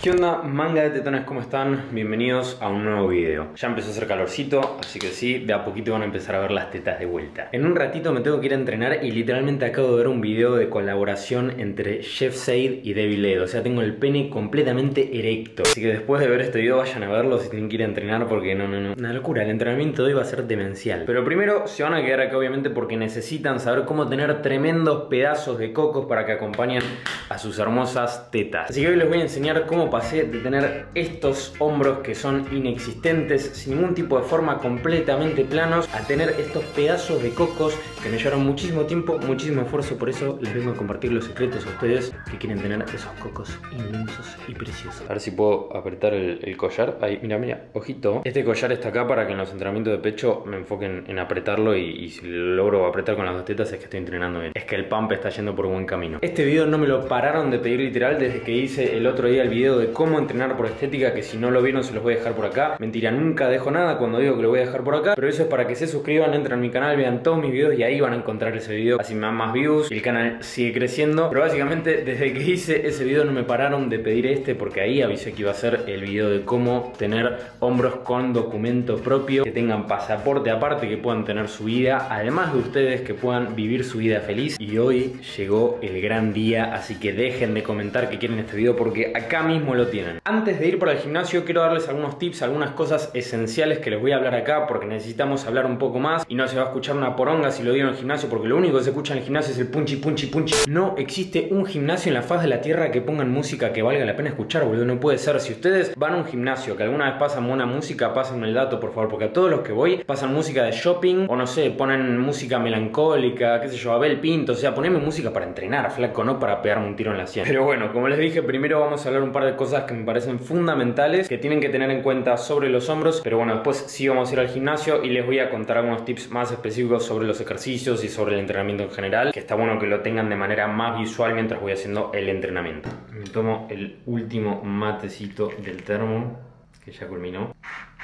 ¿Qué onda, manga de tetones? ¿Cómo están? Bienvenidos a un nuevo video. Ya empezó a hacer calorcito, así que sí, de a poquito van a empezar a ver las tetas de vuelta. En un ratito me tengo que ir a entrenar y literalmente acabo de ver un video de colaboración entre Chef Said y Devil Ed. O sea, tengo el pene completamente erecto. Así que después de ver este video vayan a verlo si tienen que ir a entrenar porque no. Una locura, el entrenamiento de hoy va a ser demencial. Pero primero se van a quedar acá obviamente porque necesitan saber cómo tener tremendos pedazos de cocos para que acompañen a sus hermosas tetas. Así que hoy les voy a enseñar cómo pasé de tener estos hombros que son inexistentes, sin ningún tipo de forma, completamente planos, a tener estos pedazos de cocos que me llevaron muchísimo tiempo, muchísimo esfuerzo. Por eso les vengo a compartir los secretos a ustedes que quieren tener esos cocos inmensos y preciosos. A ver si puedo apretar el collar. Ahí, mira, ojito. Este collar está acá para que en los entrenamientos de pecho me enfoquen en apretarlo y si lo logro apretar con las dos tetas es que estoy entrenando bien. Es que el pump está yendo por buen camino. Este video no me lo pararon de pedir literal desde que hice el otro día el video de cómo entrenar por estética, que si no lo vieron se los voy a dejar por acá. Mentira, nunca dejo nada cuando digo que lo voy a dejar por acá, pero eso es para que se suscriban, entren a mi canal, vean todos mis videos y ahí van a encontrar ese video. Así me dan más views y el canal sigue creciendo. Pero básicamente desde que hice ese video no me pararon de pedir este, porque ahí avisé que iba a ser el video de cómo tener hombros con documento propio, que tengan pasaporte aparte, que puedan tener su vida, además de ustedes, que puedan vivir su vida feliz. Y hoy llegó el gran día, así que dejen de comentar que quieren este video porque acá mismo lo tienen. Antes de ir para el gimnasio quiero darles algunos tips, algunas cosas esenciales que les voy a hablar acá porque necesitamos hablar un poco más y no se va a escuchar una poronga si lo digo en el gimnasio, porque lo único que se escucha en el gimnasio es el punchi. No existe un gimnasio en la faz de la tierra que pongan música que valga la pena escuchar, boludo. No puede ser. Si ustedes van a un gimnasio que alguna vez pasan buena música, pásenme el dato, por favor, porque a todos los que voy pasan música de shopping o no sé, ponen música melancólica, qué sé yo, Abel Pinto. O sea, poneme música para entrenar, flaco, no para pegarme un tiro en la sien. Pero bueno, como les dije, primero vamos a hablar un par de cosas que me parecen fundamentales que tienen que tener en cuenta sobre los hombros. Pero bueno, después sí vamos a ir al gimnasio y les voy a contar algunos tips más específicos sobre los ejercicios y sobre el entrenamiento en general, que está bueno que lo tengan de manera más visual mientras voy haciendo el entrenamiento. Me tomo el último matecito del termo, que ya culminó.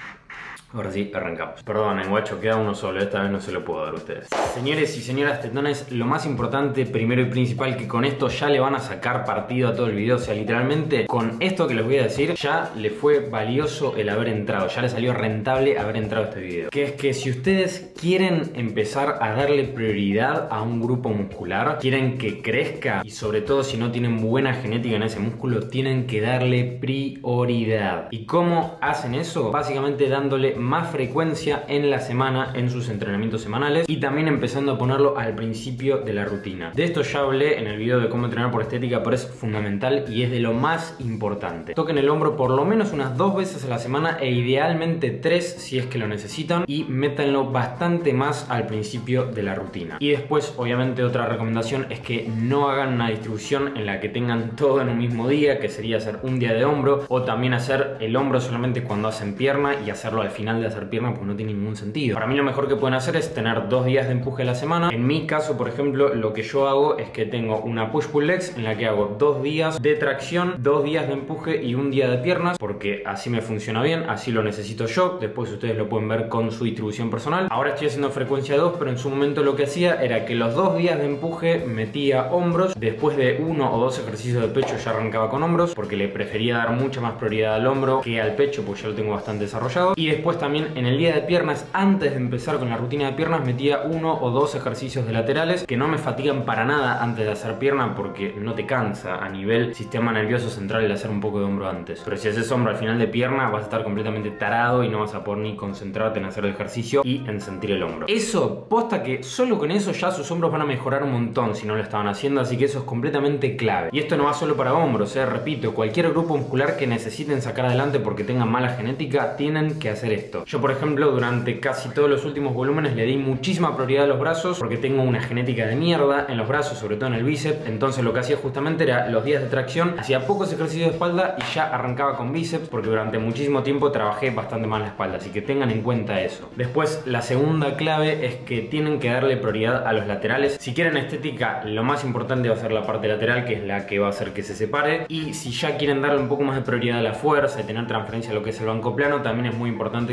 Ahora sí, arrancamos. Perdonen, guacho, queda uno solo. Esta vez no se lo puedo dar a ustedes. Señores y señoras tetones, lo más importante, primero y principal, que con esto ya le van a sacar partido a todo el video. O sea, literalmente, con esto que les voy a decir, ya le fue valioso el haber entrado. Ya le salió rentable haber entrado a este video. Que es que si ustedes quieren empezar a darle prioridad a un grupo muscular, quieren que crezca, y sobre todo si no tienen buena genética en ese músculo, tienen que darle prioridad. ¿Y cómo hacen eso? Básicamente dándole más frecuencia en la semana en sus entrenamientos semanales y también empezando a ponerlo al principio de la rutina. De esto ya hablé en el video de cómo entrenar por estética, pero es fundamental y es de lo más importante. Toquen el hombro por lo menos unas 2 veces a la semana e idealmente 3 si es que lo necesitan, y métanlo bastante más al principio de la rutina. Y después, obviamente, otra recomendación es que no hagan una distribución en la que tengan todo en un mismo día, que sería hacer un día de hombro, o también hacer el hombro solamente cuando hacen pierna y hacerlo al final de hacer pierna, porque no tiene ningún sentido. Para mí lo mejor que pueden hacer es tener 2 días de empuje a la semana. En mi caso, por ejemplo, lo que yo hago es que tengo una push-pull legs en la que hago 2 días de tracción, 2 días de empuje y 1 día de piernas, porque así me funciona bien, así lo necesito yo. Después ustedes lo pueden ver con su distribución personal. Ahora estoy haciendo frecuencia 2, pero en su momento lo que hacía era que los 2 días de empuje metía hombros. Después de 1 o 2 ejercicios de pecho ya arrancaba con hombros, porque le prefería dar mucha más prioridad al hombro que al pecho, porque ya lo tengo bastante desarrollado. Y después también en el día de piernas, antes de empezar con la rutina de piernas, metía 1 o 2 ejercicios de laterales que no me fatigan para nada antes de hacer pierna, porque no te cansa a nivel sistema nervioso central el hacer un poco de hombro antes. Pero si haces hombro al final de pierna vas a estar completamente tarado y no vas a poder ni concentrarte en hacer el ejercicio y en sentir el hombro. Eso, posta que solo con eso ya sus hombros van a mejorar un montón si no lo estaban haciendo, así que eso es completamente clave. Y esto no va solo para hombros, repito, cualquier grupo muscular que necesiten sacar adelante porque tengan mala genética, tienen que hacer esto. Yo, por ejemplo, durante casi todos los últimos volúmenes le di muchísima prioridad a los brazos porque tengo una genética de mierda en los brazos, sobre todo en el bíceps. Entonces lo que hacía justamente era los días de tracción, hacía pocos ejercicios de espalda y ya arrancaba con bíceps, porque durante muchísimo tiempo trabajé bastante mal la espalda, así que tengan en cuenta eso. Después, la segunda clave es que tienen que darle prioridad a los laterales. Si quieren estética, lo más importante va a ser la parte lateral, que es la que va a hacer que se separe. Y si ya quieren darle un poco más de prioridad a la fuerza y tener transferencia a lo que es el banco plano, también es muy importante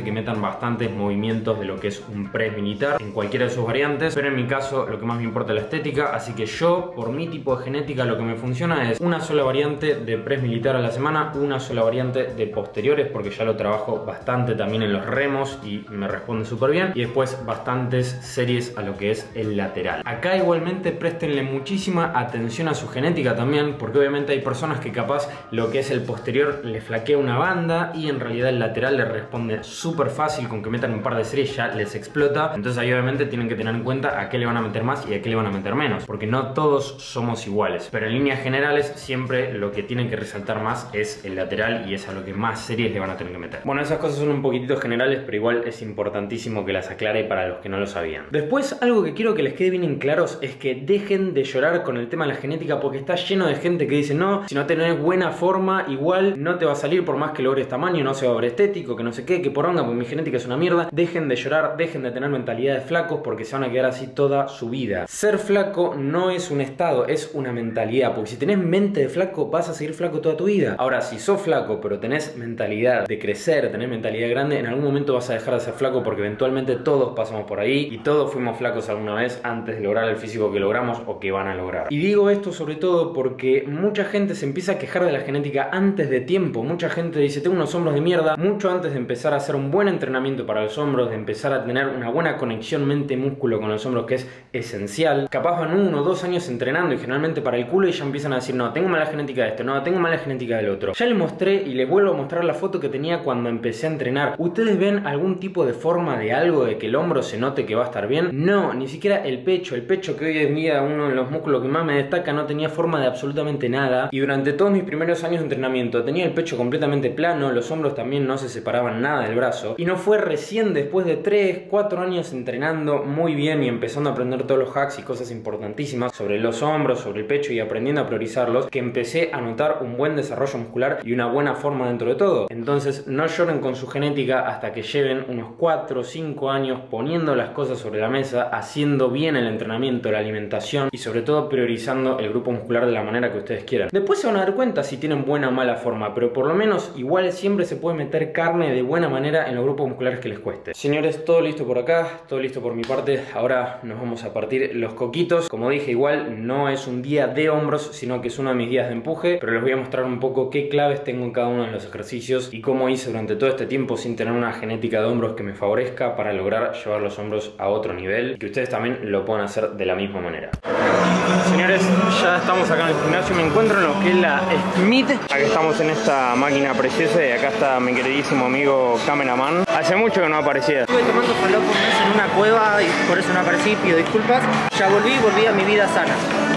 que metan bastantes movimientos de lo que es un press militar en cualquiera de sus variantes, pero en mi caso lo que más me importa es la estética, así que yo, por mi tipo de genética, lo que me funciona es una sola variante de press militar a la semana, una sola variante de posteriores, porque ya lo trabajo bastante también en los remos y me responde súper bien, y después bastantes series a lo que es el lateral. Acá igualmente préstenle muchísima atención a su genética también, porque obviamente hay personas que capaz lo que es el posterior le flaquea una banda y en realidad el lateral le responde súper fácil, con que metan un par de series ya les explota. Entonces ahí obviamente tienen que tener en cuenta a qué le van a meter más y a qué le van a meter menos, porque no todos somos iguales, pero en líneas generales siempre lo que tienen que resaltar más es el lateral y es a lo que más series le van a tener que meter. Bueno, esas cosas son un poquitito generales, pero igual es importantísimo que las aclare para los que no lo sabían. Después, algo que quiero que les quede bien en claros es que dejen de llorar con el tema de la genética, porque está lleno de gente que dice no, si no tenés buena forma igual no te va a salir por más que logres tamaño, no se va a ver estético, que no sé qué, que poronga, porque mi genética es una mierda. Dejen de llorar, dejen de tener mentalidad de flacos, porque se van a quedar así toda su vida. Ser flaco no es un estado, es una mentalidad, porque si tenés mente de flaco vas a seguir flaco toda tu vida. Ahora, si sos flaco pero tenés mentalidad de crecer, tenés mentalidad grande, en algún momento vas a dejar de ser flaco, porque eventualmente todos pasamos por ahí y todos fuimos flacos alguna vez antes de lograr el físico que logramos o que van a lograr. Y digo esto sobre todo porque mucha gente se empieza a quejar de la genética antes de tiempo. Mucha gente dice tengo unos hombros de mierda, mucho antes de empezar a hacer un buen entrenamiento para los hombros, de empezar a tener una buena conexión mente-músculo con los hombros, que es esencial. Capaz van 1 o 2 años entrenando y generalmente para el culo y ya empiezan a decir no, tengo mala genética de esto, no, tengo mala genética del otro. Ya les mostré y les vuelvo a mostrar la foto que tenía cuando empecé a entrenar. ¿Ustedes ven algún tipo de forma de algo de que el hombro se note que va a estar bien? No, ni siquiera el pecho que hoy en día uno de los músculos que más me destaca no tenía forma de absolutamente nada, y durante todos mis primeros años de entrenamiento tenía el pecho completamente plano, los hombros también no se separaban nada del brazo, y no fue recién después de 3, 4 años entrenando muy bien y empezando a aprender todos los hacks y cosas importantísimas sobre los hombros, sobre el pecho y aprendiendo a priorizarlos, que empecé a notar un buen desarrollo muscular y una buena forma dentro de todo. Entonces no lloren con su genética hasta que lleven unos 4 o 5 años poniendo las cosas sobre la mesa, haciendo bien el entrenamiento, la alimentación y sobre todo priorizando el grupo muscular de la manera que ustedes quieran. Después se van a dar cuenta si tienen buena o mala forma, pero por lo menos igual siempre se puede meter carne de buena manera en los grupos musculares que les cueste. Señores, todo listo por acá, todo listo por mi parte. Ahora nos vamos a partir los coquitos. Como dije, igual no es un día de hombros, sino que es uno de mis días de empuje, pero les voy a mostrar un poco qué claves tengo en cada uno de los ejercicios y cómo hice durante todo este tiempo sin tener una genética de hombros que me favorezca para lograr llevar los hombros a otro nivel y que ustedes también lo puedan hacer de la misma manera. Señores, ya estamos acá en el gimnasio. Me encuentro en lo que es la Smith. Acá estamos en esta máquina preciosa y acá está mi queridísimo amigo cameraman. Hace mucho que no aparecía. Estuve tomando falopa un mes en una cueva y por eso no aparecí, pido disculpas. Ya volví a mi vida sana.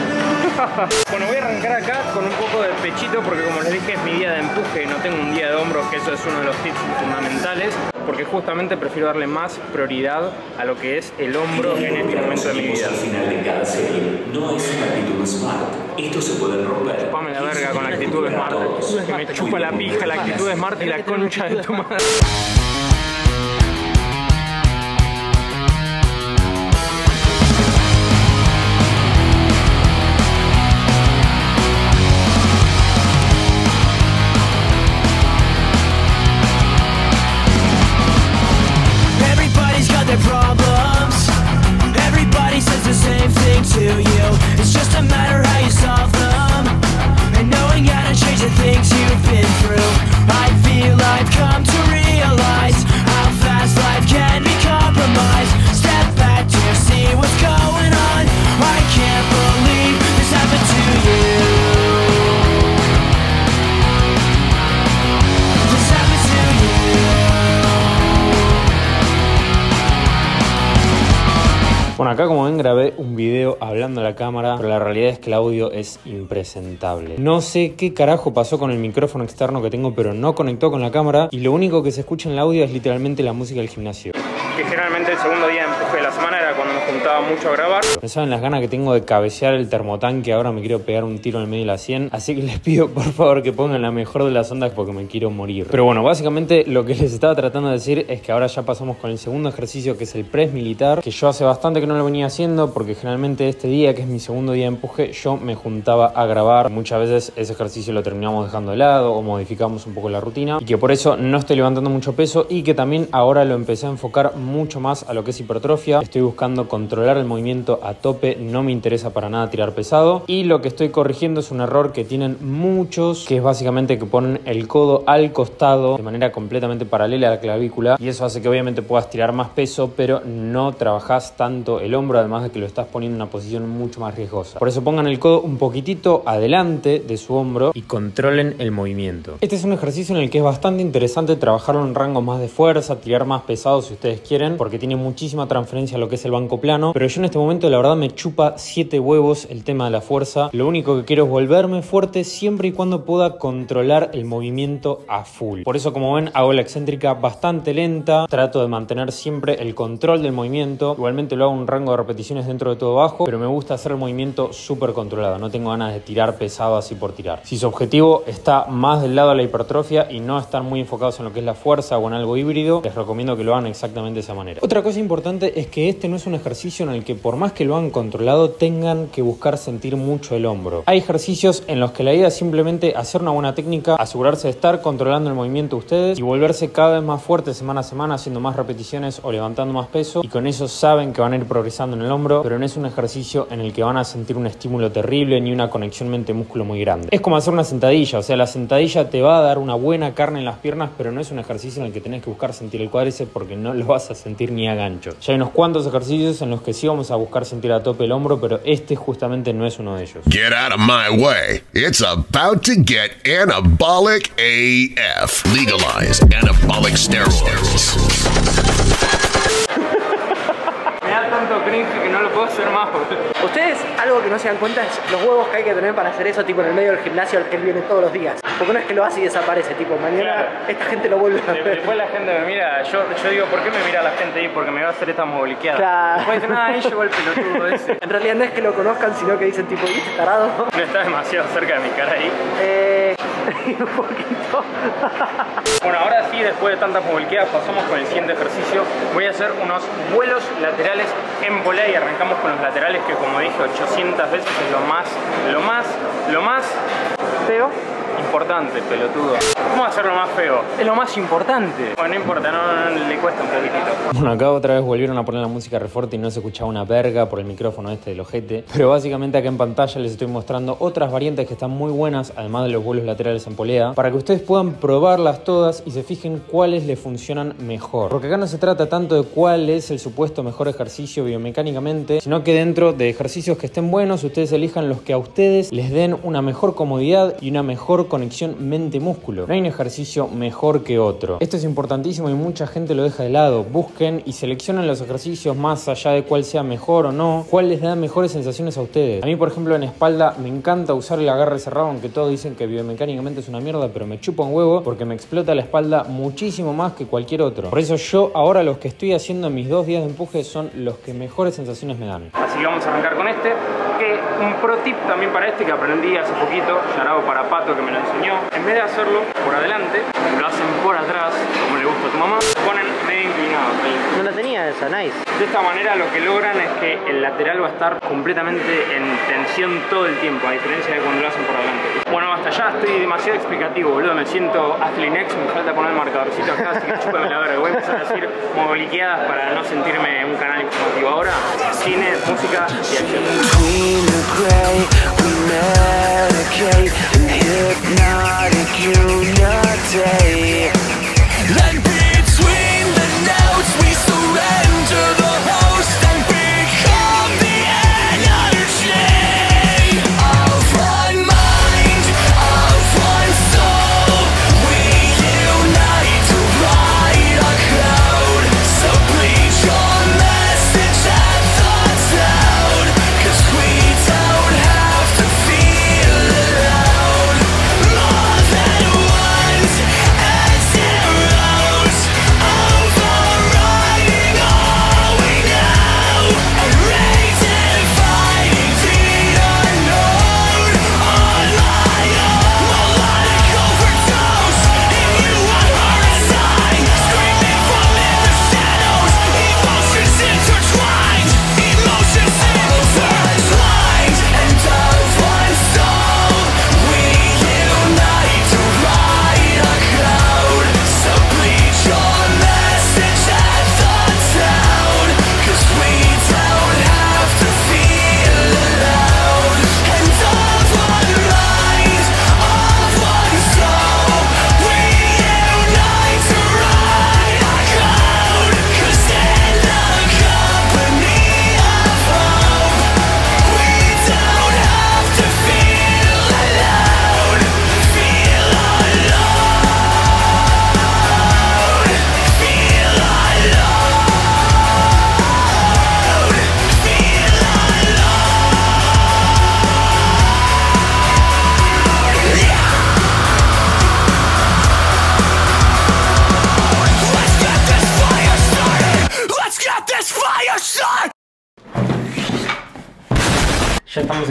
Bueno, voy a arrancar acá con un poco de pechito porque como les dije es mi día de empuje, no tengo un día de hombros, que eso es uno de los tips fundamentales, porque justamente prefiero darle más prioridad a lo que es el hombro en este momento de mi vida. Al final de cada serie no es una actitud smart. Esto se puede romper. Chupame la verga con la actitud smart. Que me chupa la pija la actitud smart y la concha de tu madre. To you, it's just a matter how you solve them, and knowing how to change the things you've been through. I feel I've come to realize how fast life can be compromised. Step back to see what's going on. I can't believe this happened to you. This happened to you. Bueno, acá como ven grabé un video hablando a la cámara, pero la realidad es que el audio es impresentable. No sé qué carajo pasó con el micrófono externo que tengo, pero no conectó con la cámara y lo único que se escucha en el audio es literalmente la música del gimnasio. que generalmente el segundo día de empuje de la semana era cuando me juntaba mucho a grabar. No saben las ganas que tengo de cabecear el termotanque, ahora me quiero pegar un tiro en el medio de la 100, así que les pido por favor que pongan la mejor de las ondas porque me quiero morir. Pero bueno, básicamente lo que les estaba tratando de decir es que ahora ya pasamos con el segundo ejercicio, que es el press militar, que yo hace bastante que no lo venía haciendo porque generalmente este día, que es mi segundo día de empuje, yo me juntaba a grabar. Muchas veces ese ejercicio lo terminamos dejando de lado o modificamos un poco la rutina, y que por eso no estoy levantando mucho peso, y que también ahora lo empecé a enfocar mucho más a lo que es hipertrofia. Estoy buscando controlar el movimiento a tope, no me interesa para nada tirar pesado, y lo que estoy corrigiendo es un error que tienen muchos, que es básicamente que ponen el codo al costado de manera completamente paralela a la clavícula, y eso hace que obviamente puedas tirar más peso, pero no trabajás tanto el hombro, además de que lo estás poniendo en una posición mucho más riesgosa. Por eso pongan el codo un poquitito adelante de su hombro y controlen el movimiento. Este es un ejercicio en el que es bastante interesante trabajarlo en rangos más de fuerza, tirar más pesado si ustedes quieren, porque tiene muchísima transferencia a lo que es el banco plano, pero yo en este momento la verdad me chupa 7 huevos el tema de la fuerza. Lo único que quiero es volverme fuerte siempre y cuando pueda controlar el movimiento a full. Por eso, como ven, hago la excéntrica bastante lenta, trato de mantener siempre el control del movimiento. Igualmente lo hago un rango de repeticiones dentro de todo bajo, pero me gusta hacer el movimiento súper controlado, no tengo ganas de tirar pesado así por tirar. Si su objetivo está más del lado de la hipertrofia y no están muy enfocados en lo que es la fuerza o en algo híbrido, les recomiendo que lo hagan exactamente de esa manera. Otra cosa importante es que este no es un ejercicio en el que, por más que lo hagan controlado, tengan que buscar sentir mucho el hombro. Hay ejercicios en los que la idea es simplemente hacer una buena técnica, asegurarse de estar controlando el movimiento ustedes y volverse cada vez más fuertes semana a semana, haciendo más repeticiones o levantando más peso, y con eso saben que van a ir progresando en el hombro, pero no es un ejercicio en el que van a sentir un estímulo terrible ni una conexión mente-músculo muy grande. Es como hacer una sentadilla, o sea, la sentadilla te va a dar una buena carne en las piernas, pero no es un ejercicio en el que tenés que buscar sentir el cuádriceps porque no lo vas a sentir ni a gancho. Ya hay unos cuantos ejercicios en los que sí vamos a buscar sentir a tope el hombro, pero este justamente no es uno de ellos. Get out of my way. It's about to get anabolic AF. Legalize anabolic steroids. Me da tanto cringe que no lo puedo hacer más. Ustedes, algo que no se dan cuenta es los huevos que hay que tener para hacer eso, tipo en el medio del gimnasio al que él viene todos los días. Porque no es que lo hace y desaparece, tipo mañana claro. Esta gente lo vuelve a ver. Después la gente me mira, yo digo, ¿por qué me mira la gente ahí? Porque me va a hacer esta moviliqueada. Claro. Después dicen, ahí llegó el pelotudo ese. En realidad no es que lo conozcan, sino que dicen tipo, ¿y este tarado? No está demasiado cerca de mi cara ahí. Un poquito. Bueno, ahora sí, después de tantas moviliqueadas, pasamos con el siguiente ejercicio. Voy a hacer unos vuelos laterales en volea y arrancamos con los laterales, que como dije 800 veces es lo más feo. Importante, pelotudo. ¿Cómo hacerlo más feo? Es lo más importante. Bueno, no importa, no le cuesta un poquitito. Bueno, acá otra vez volvieron a poner la música re fuerte y no se escuchaba una verga por el micrófono este del ojete. Pero básicamente acá en pantalla les estoy mostrando otras variantes que están muy buenas, además de los vuelos laterales en polea, para que ustedes puedan probarlas todas y se fijen cuáles les funcionan mejor. Porque acá no se trata tanto de cuál es el supuesto mejor ejercicio biomecánicamente, sino que dentro de ejercicios que estén buenos, ustedes elijan los que a ustedes les den una mejor comodidad y una mejor conexión mente-músculo. No hay un ejercicio mejor que otro. Esto es importantísimo y mucha gente lo deja de lado. Busquen y seleccionen los ejercicios más allá de cuál sea mejor o no, cuál les da mejores sensaciones a ustedes. A mí, por ejemplo, en espalda me encanta usar el agarre cerrado, aunque todos dicen que biomecánicamente es una mierda, pero me chupa un huevo porque me explota la espalda muchísimo más que cualquier otro. Por eso yo ahora los que estoy haciendo en mis 2 días de empuje son los que mejores sensaciones me dan. Así que vamos a arrancar con este, que un pro tip también para este que aprendí hace poquito, Yarao para Pato, que me lo enseñó. En vez de hacerlo por adelante, lo hacen por atrás, como le gusta a tu mamá, ponen medio inclinado. No la tenía esa, nice. De esta manera lo que logran es que el lateral va a estar completamente en tensión todo el tiempo, a diferencia de cuando lo hacen por adelante. Bueno, hasta ya estoy demasiado explicativo, boludo, me siento Athlenex, me falta poner el marcadorcito acá, así que chúpame la verga. Voy a empezar a decir moviliqueadas para no sentirme un canal informativo. Ahora, cine, música y acción. Hypnotic unity. And between the notes we surrender the host and become the energy of one mind, of one soul. We unite to write a code. So please your message at the tone, 'cause we don't have to feel alone. More than once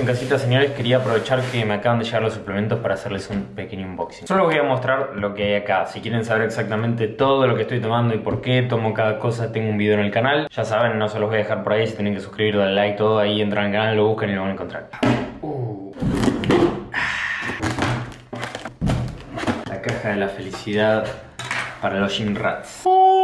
casita, señores, quería aprovechar que me acaban de llegar los suplementos para hacerles un pequeño unboxing. Solo voy a mostrar lo que hay acá. Si quieren saber exactamente todo lo que estoy tomando y por qué tomo cada cosa, tengo un video en el canal. Ya saben, no se los voy a dejar por ahí. Si tienen que suscribir, darle like, todo ahí, entran al canal, lo buscan y lo van a encontrar. La caja de la felicidad para los gym rats.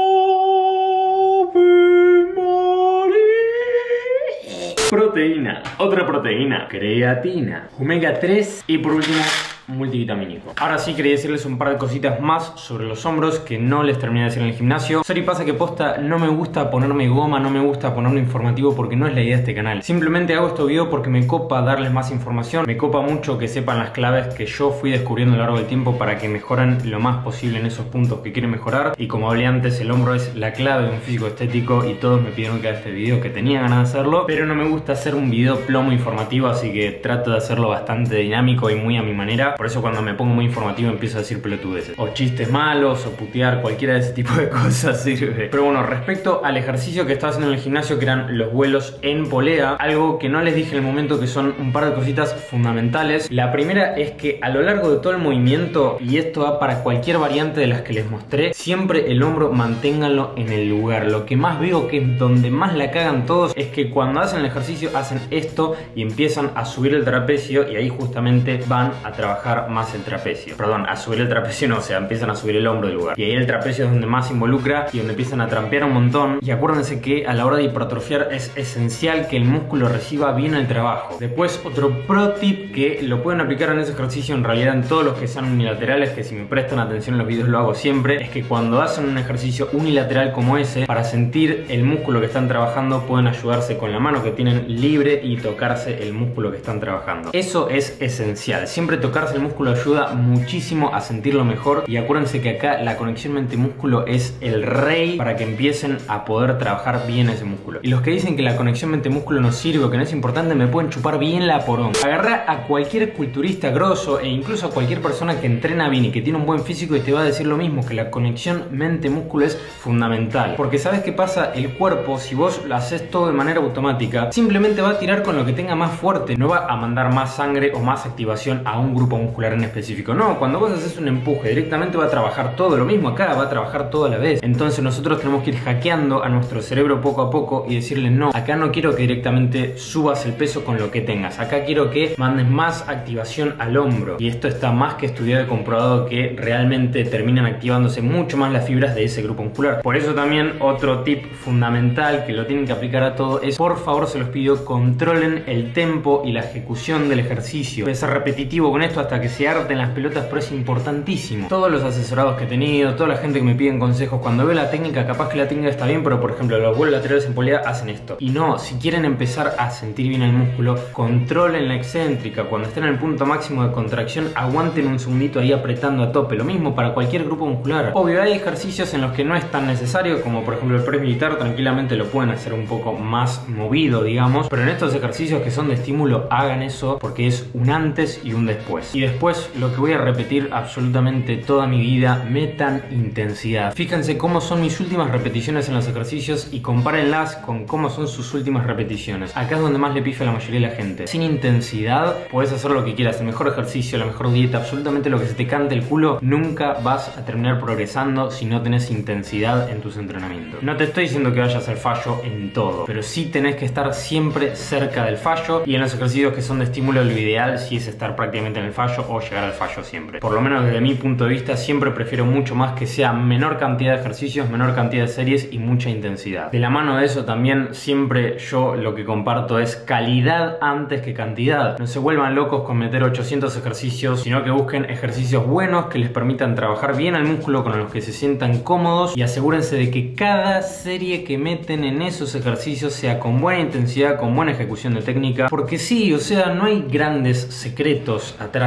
Proteína, otra proteína, creatina, omega 3 y por último multivitamínico. Ahora sí quería decirles un par de cositas más sobre los hombros que no les terminé de decir en el gimnasio. Sorry, pasa que posta no me gusta ponerme goma, no me gusta ponerme informativo porque no es la idea de este canal. Simplemente hago este video porque me copa darles más información, me copa mucho que sepan las claves que yo fui descubriendo a lo largo del tiempo para que mejoren lo más posible en esos puntos que quieren mejorar. Y como hablé antes, el hombro es la clave de un físico estético y todos me pidieron que haga este video, que tenía ganas de hacerlo, pero no me gusta hacer un video plomo informativo, así que trato de hacerlo bastante dinámico y muy a mi manera. Por eso cuando me pongo muy informativo empiezo a decir pelotudeces o chistes malos o putear, cualquiera de ese tipo de cosas sirve. Pero bueno, respecto al ejercicio que estaba haciendo en el gimnasio, que eran los vuelos en polea, algo que no les dije en el momento, que son un par de cositas fundamentales. La primera es que a lo largo de todo el movimiento, y esto va para cualquier variante de las que les mostré, siempre el hombro manténganlo en el lugar. Lo que más veo que es donde más la cagan todos es que cuando hacen el ejercicio hacen esto y empiezan a subir el trapecio, y ahí justamente van a trabajar más el trapecio. Perdón, a subir el trapecio no, o sea, empiezan a subir el hombro del lugar. Y ahí el trapecio es donde más involucra y donde empiezan a trampear un montón. Y acuérdense que a la hora de hipertrofiar es esencial que el músculo reciba bien el trabajo. Después, otro pro tip que lo pueden aplicar en ese ejercicio, en realidad en todos los que sean unilaterales, que si me prestan atención en los videos lo hago siempre, es que cuando hacen un ejercicio unilateral como ese, para sentir el músculo que están trabajando, pueden ayudarse con la mano que tienen libre y tocarse el músculo que están trabajando. Eso es esencial. Siempre tocarse el músculo ayuda muchísimo a sentirlo mejor, y acuérdense que acá la conexión mente-músculo es el rey para que empiecen a poder trabajar bien ese músculo. Y los que dicen que la conexión mente-músculo no sirve o que no es importante, me pueden chupar bien la poronga. Agarra a cualquier culturista grosso e incluso a cualquier persona que entrena bien y que tiene un buen físico y te va a decir lo mismo, que la conexión mente-músculo es fundamental. Porque ¿sabes qué pasa? El cuerpo, si vos lo haces todo de manera automática, simplemente va a tirar con lo que tenga más fuerte, no va a mandar más sangre o más activación a un grupo muscular en específico. No, cuando vos haces un empuje directamente va a trabajar todo. Lo mismo acá, va a trabajar todo a la vez. Entonces nosotros tenemos que ir hackeando a nuestro cerebro poco a poco y decirle: no, acá no quiero que directamente subas el peso con lo que tengas, acá quiero que mandes más activación al hombro. Y esto está más que estudiado y comprobado que realmente terminan activándose mucho más las fibras de ese grupo muscular. Por eso también otro tip fundamental que lo tienen que aplicar a todo es, por favor se los pido, controlen el tempo y la ejecución del ejercicio. Puede ser repetitivo con esto hasta que se harten las pelotas, pero es importantísimo. Todos los asesorados que he tenido, toda la gente que me piden consejos, cuando veo la técnica, capaz que la técnica está bien, pero por ejemplo los vuelos laterales en polea hacen esto. Y no, si quieren empezar a sentir bien el músculo, controlen la excéntrica. Cuando estén en el punto máximo de contracción, aguanten un segundito ahí apretando a tope. Lo mismo para cualquier grupo muscular. Obvio, hay ejercicios en los que no es tan necesario, como por ejemplo el press militar, tranquilamente lo pueden hacer un poco más movido, digamos, pero en estos ejercicios que son de estímulo, hagan eso porque es un antes y un después. Y después, lo que voy a repetir absolutamente toda mi vida, metan intensidad. Fíjense cómo son mis últimas repeticiones en los ejercicios y compárenlas con cómo son sus últimas repeticiones. Acá es donde más le pife a la mayoría de la gente. Sin intensidad puedes hacer lo que quieras, el mejor ejercicio, la mejor dieta, absolutamente lo que se te cante el culo, nunca vas a terminar progresando si no tenés intensidad en tus entrenamientos. No te estoy diciendo que vayas al fallo en todo, pero sí tenés que estar siempre cerca del fallo, y en los ejercicios que son de estímulo lo ideal sí es estar prácticamente en el fallo o llegar al fallo siempre. Por lo menos desde mi punto de vista, siempre prefiero mucho más que sea menor cantidad de ejercicios, menor cantidad de series y mucha intensidad. De la mano de eso también siempre yo lo que comparto es calidad antes que cantidad. No se vuelvan locos con meter 800 ejercicios, sino que busquen ejercicios buenos que les permitan trabajar bien al músculo, con los que se sientan cómodos, y asegúrense de que cada serie que meten en esos ejercicios sea con buena intensidad, con buena ejecución de técnica, porque sí, o sea, no hay grandes secretos atrás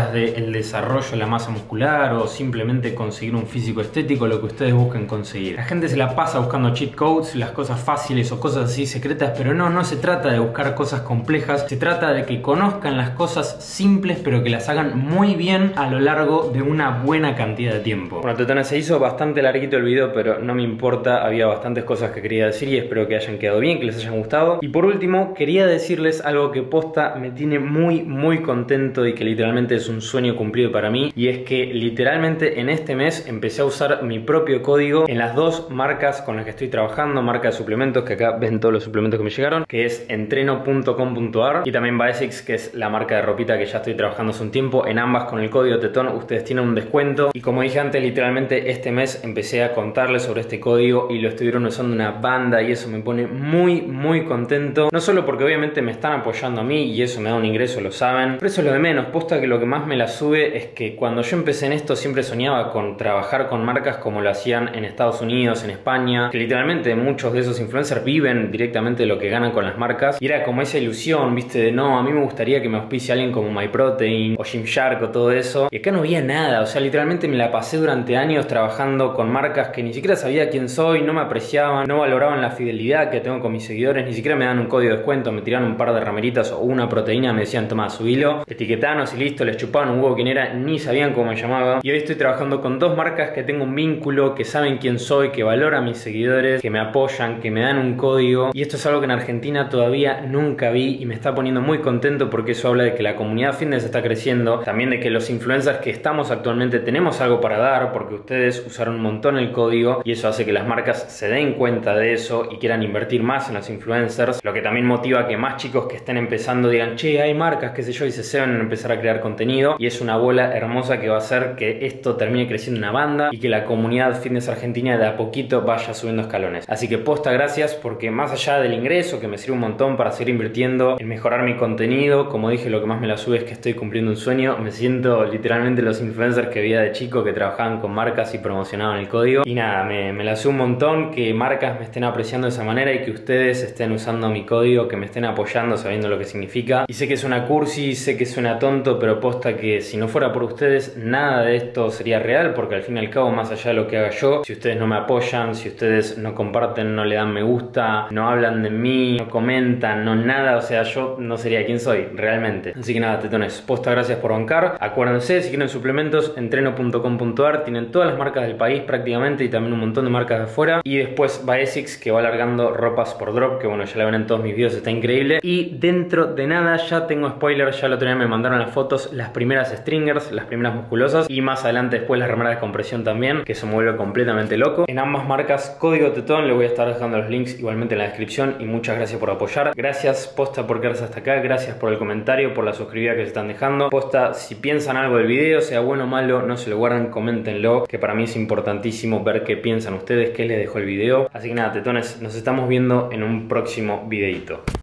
detrás del desarrollo de la masa muscular o simplemente conseguir un físico estético, lo que ustedes busquen conseguir. La gente se la pasa buscando cheat codes, las cosas fáciles o cosas así secretas, pero no se trata de buscar cosas complejas, se trata de que conozcan las cosas simples pero que las hagan muy bien a lo largo de una buena cantidad de tiempo. Bueno, tetones, se hizo bastante larguito el video, pero no me importa, había bastantes cosas que quería decir y espero que hayan quedado bien, que les hayan gustado. Y por último, quería decirles algo que posta me tiene muy contento y que literalmente es un sueño cumplido para mí, y es que literalmente en este mes empecé a usar mi propio código en las dos marcas con las que estoy trabajando, marca de suplementos, que acá ven todos los suplementos que me llegaron, que es entreno.com.ar, y también Basics, que es la marca de ropita que ya estoy trabajando hace un tiempo. En ambas con el código Tetón ustedes tienen un descuento, y como dije antes, literalmente este mes empecé a contarles sobre este código y lo estuvieron usando una banda, y eso me pone muy contento, no solo porque obviamente me están apoyando a mí y eso me da un ingreso, lo saben, pero eso es lo de menos. Posta que lo que más me la sube es que cuando yo empecé en esto siempre soñaba con trabajar con marcas como lo hacían en Estados Unidos, en España, que literalmente muchos de esos influencers viven directamente de lo que ganan con las marcas, y era como esa ilusión, viste, de no, a mí me gustaría que me auspicie alguien como MyProtein o Gymshark o todo eso, y acá no había nada. O sea, literalmente me la pasé durante años trabajando con marcas que ni siquiera sabía quién soy, no me apreciaban, no valoraban la fidelidad que tengo con mis seguidores, ni siquiera me dan un código de descuento, me tiraron un par de rameritas o una proteína, me decían toma, subilo, etiquetanos y listo, les chupaban un huevo quién era, ni sabían cómo me llamaba. Y hoy estoy trabajando con dos marcas que tengo un vínculo, que saben quién soy, que valoran a mis seguidores, que me apoyan, que me dan un código, y esto es algo que en Argentina todavía nunca vi y me está poniendo muy contento, porque eso habla de que la comunidad fitness está creciendo, también de que los influencers que estamos actualmente tenemos algo para dar, porque ustedes usaron un montón el código, y eso hace que las marcas se den cuenta de eso y quieran invertir más en los influencers, lo que también motiva a que más chicos que estén empezando digan, che, hay marcas, qué sé yo, y se van a empezar a crear contenido, y es una bola hermosa que va a hacer que esto termine creciendo una banda y que la comunidad fitness argentina de a poquito vaya subiendo escalones. Así que posta gracias, porque más allá del ingreso, que me sirve un montón para seguir invirtiendo en mejorar mi contenido, como dije, lo que más me la sube es que estoy cumpliendo un sueño. Me siento literalmente los influencers que veía de chico, que trabajaban con marcas y promocionaban el código, y nada, me la sube un montón que marcas me estén apreciando de esa manera y que ustedes estén usando mi código, que me estén apoyando sabiendo lo que significa. Y sé que suena cursi, sé que suena tonto, pero posta que si no fuera por ustedes nada de esto sería real, porque al fin y al cabo, más allá de lo que haga yo, si ustedes no me apoyan, si ustedes no comparten, no le dan me gusta, no hablan de mí, no comentan, no nada, o sea, yo no sería quien soy realmente. Así que nada, tetones, posta gracias por bancar. Acuérdense, si quieren suplementos, entreno.com.ar, tienen todas las marcas del país prácticamente y también un montón de marcas de afuera. Y después Basics, que va alargando ropas por drop, que bueno, ya la ven en todos mis videos, está increíble. Y dentro de nada ya tengo spoiler, ya el otro día me mandaron las fotos, las primeras stringers, las primeras musculosas, y más adelante después las remeras de compresión también, que eso me vuelve completamente loco. En ambas marcas, código Tetón, le voy a estar dejando los links igualmente en la descripción, y muchas gracias por apoyar. Gracias posta por quedarse hasta acá, gracias por el comentario, por la suscribida que se están dejando. Posta, si piensan algo del video, sea bueno o malo, no se lo guarden, coméntenlo, que para mí es importantísimo ver qué piensan ustedes, qué les dejó el video. Así que nada, tetones, nos estamos viendo en un próximo videito.